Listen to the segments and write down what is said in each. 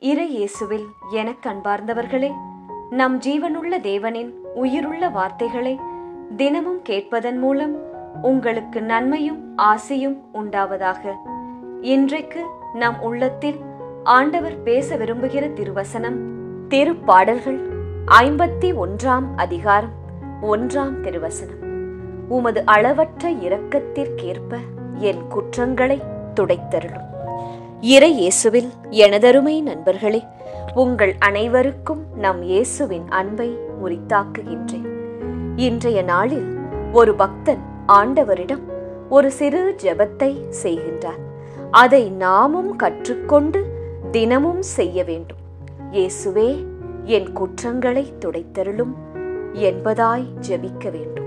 இறை இயேசுவில் எனக் அன்பார்ந்தவர்களே, நம் ஜீவனுள்ள தேவனின் உயிருள்ள வார்த்தைகளை தினமும் கேட்பதன் மூலம் உங்களுக்கு நன்மையும் ஆசையும் உண்டாவதாக. இன்றைக்கு நம் உள்ளத்தில் ஆண்டவர் பேச விரும்புகிற திருவசனம் திருப்பாடல்கள் 51ஆம் அதிகாரம் 1ஆம் திருவசனம். உமது அளவற்ற இரக்கத்திற்கேற்ப என் குற்றங்களை துடைத்தருளும். இறை இயேசுவில் எனதருமை நண்பர்களே, உங்கள் அனைவருக்கும் நம் இயேசுவின் அன்பை உரித்தாக்குகின்றேன். இன்றைய நாளில் ஒரு பக்தன் ஆண்டவரிடம் ஒரு சிறு ஜெபத்தை செய்கின்றார். அதை நாமும் கற்றுக்கொண்டு தினமும் செய்ய வேண்டும். இயேசுவே, என் குற்றங்களை துடைத்தருளும் என்பதாய் ஜெபிக்க வேண்டும்.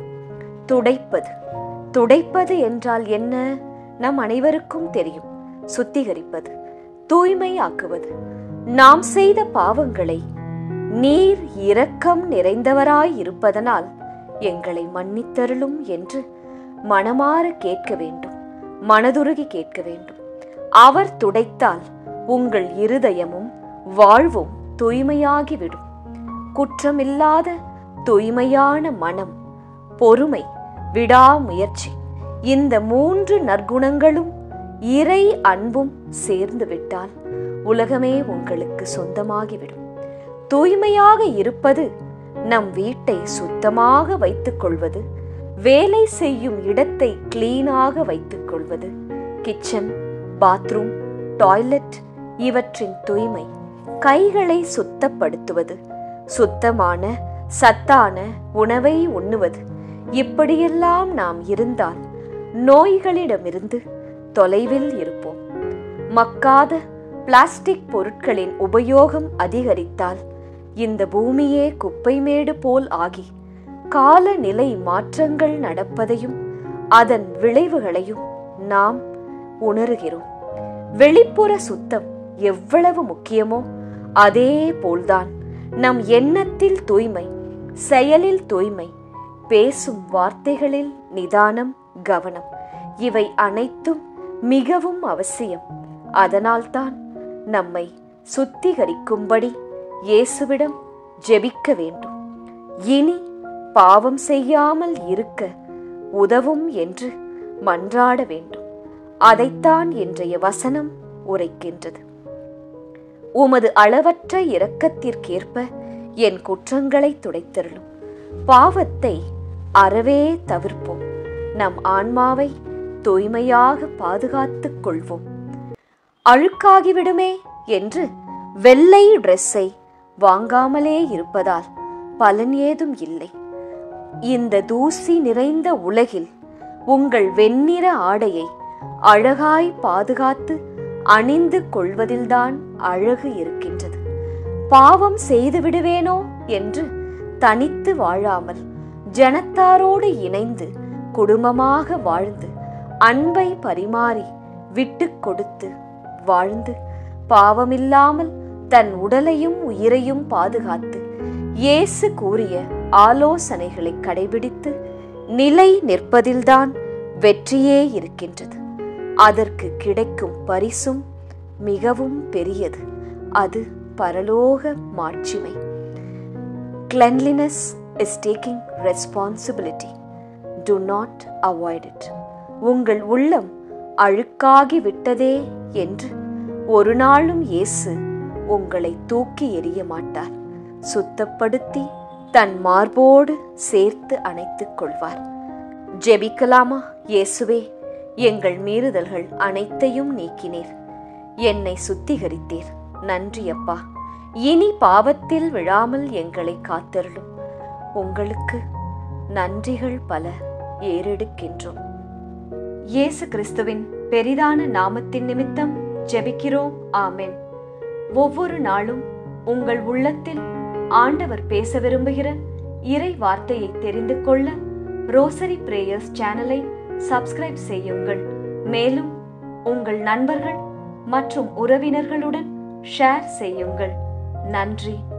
துடைப்பது என்றால் என்ன? நம் அனைவருக்கும் தெரியும். சுத்திகரிப்பது, தூய்மையாக்குவது. நாம் செய்த பாவங்களை நீர் இரக்கம் நிறைந்தவராய் இருப்பதனால் எங்களை மன்னித்தருளும் என்று மனமாற கேட்க வேண்டும். மனதுருகி கேட்க வேண்டும். அவர் துடைத்தால் உங்கள் இருதயமும் வாழ்வும் தூய்மையாகிவிடும். குற்றமில்லாத தூய்மையான மனம், பொறுமை, விடாமுயற்சி, இந்த 3 நற்குணங்களும் இறை அன்பும் சேர்ந்து விட்டால் உலகமே உங்களுக்கு சொந்தமாகிவிடும். தூய்மையாக இருப்பது நம் வீட்டை சுத்தமாக வைத்துக் கொள்வது, வேலை செய்யும் இடத்தை கிளீனாக வைத்துக் கொள்வது, கிச்சன், பாத்ரூம், டாய்லெட் இவற்றின் தூய்மை, கைகளை சுத்தப்படுத்துவது, சுத்தமான சத்தான உணவை உண்ணுவது. இப்படியெல்லாம் நாம் இருந்தால் நோய்களிடமிருந்து தொலைவில் இருப்போம். மக்காத பிளாஸ்டிக் பொருட்களின் உபயோகம் அதிகரித்தால் இந்த பூமியே குப்பைமேடு போல் ஆகி காலநிலை மாற்றங்கள் நடப்பதையும் அதன் விளைவுகளையும் நாம் உணர்கிறோம். வெளிப்புற சுத்தம் எவ்வளவு முக்கியமோ அதே போல்தான் நம் எண்ணத்தில் தூய்மை, செயலில் தூய்மை, பேசும் வார்த்தைகளில் நிதானம், கவனம், இவை அனைத்தும் மிகவும் அவசியம். அதனால்தான் நம்மை சுத்திகரிக்கும்படி இயேசுவிடம் ஜெபிக்க வேண்டும். இனி பாவம் செய்யாமல் இருக்க உதவும் என்று மன்றாட வேண்டும். அதைத்தான் இன்றைய வசனம் உரைக்கின்றது. உமது அளவற்ற இரக்கத்திற்கேற்ப என் குற்றங்களை துடைத்தருளும். பாவத்தை அறவே தவிர்ப்போம். நம் ஆன்மாவை தூய்மையாக பாதுகாத்துக் கொள்வோம். அழுக்காகிவிடுமே என்று வெள்ளை டிரெஸ்ஸை வாங்காமலே இருப்பதால் பலன் ஏதும் இல்லை. இந்த தூசி நிறைந்த உலகில் உங்கள் வெண்ணிற ஆடையை அழகாய் பாதுகாத்து அணிந்து கொள்வதில்தான் அழகு இருக்கின்றது. பாவம் செய்து விடுவேனோ என்று தனித்து வாழாமல் ஜனத்தாரோடு இணைந்து குடும்பமாக வாழ்ந்து அன்பை பரிமாறி விட்டு கொடுத்து வாழ்ந்து பாவமில்லாமல் தன் உடலையும் உயிரையும் பாதுகாத்து இயேசு கூறிய ஆலோசனைகளை கடைபிடித்து நிலை நிற்பதில்தான் வெற்றியே இருக்கின்றது. அதற்கு கிடைக்கும் பரிசும் மிகவும் பெரியது. அது பரலோக மாட்சிமை. Cleanliness is taking responsibility. Do not avoid it. உங்கள் உள்ளம் அழுக்காகி விட்டதே என்று ஒரு நாளும் இயேசு உங்களை தூக்கி எறிய மாட்டார். சுத்தப்படுத்தி தன் மார்போடு சேர்த்து அணைத்துக் கொள்வார். ஜெபிக்கலாமா? இயேசுவே, எங்கள் மீறுதல்கள் அனைத்தையும் நீக்கினீர். என்னை சுத்திகரித்தீர். நன்றி அப்பா. இனி பாவத்தில் விழாமல் எங்களை காத்தருளும். உங்களுக்கு நன்றிகள் பல ஏறெடுக்கின்றோம். இயேசு கிறிஸ்துவின் பெரிதான நாமத்தின் நிமித்தம் ஜெபிக்கிறோம். ஆமென். ஒவ்வொரு நாளும் உங்கள் உள்ளத்தில் ஆண்டவர் பேச விரும்புகிற இறை வார்த்தையை தெரிந்து கொள்ள ரோசரி பிரேயர்ஸ் சேனலை சப்ஸ்கிரைப் செய்யுங்கள். மேலும் உங்கள் நண்பர்கள் மற்றும் உறவினர்களுடன் ஷேர் செய்யுங்கள். நன்றி.